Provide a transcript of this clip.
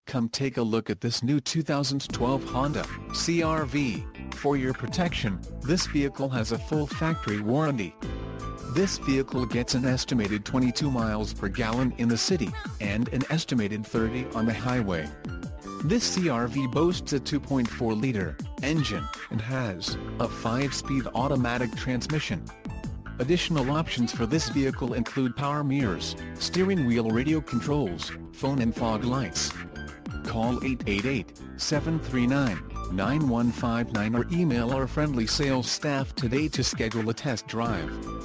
Come take a look at this new 2012 Honda CR-V. For your protection, this vehicle has a full factory warranty. This vehicle gets an estimated 22 miles per gallon in the city, and an estimated 30 on the highway. This CR-V boasts a 2.4-liter engine, and has a 5-speed automatic transmission. Additional options for this vehicle include power mirrors, steering wheel radio controls, phone and fog lights. Call 888-739-9159 or email our friendly sales staff today to schedule a test drive.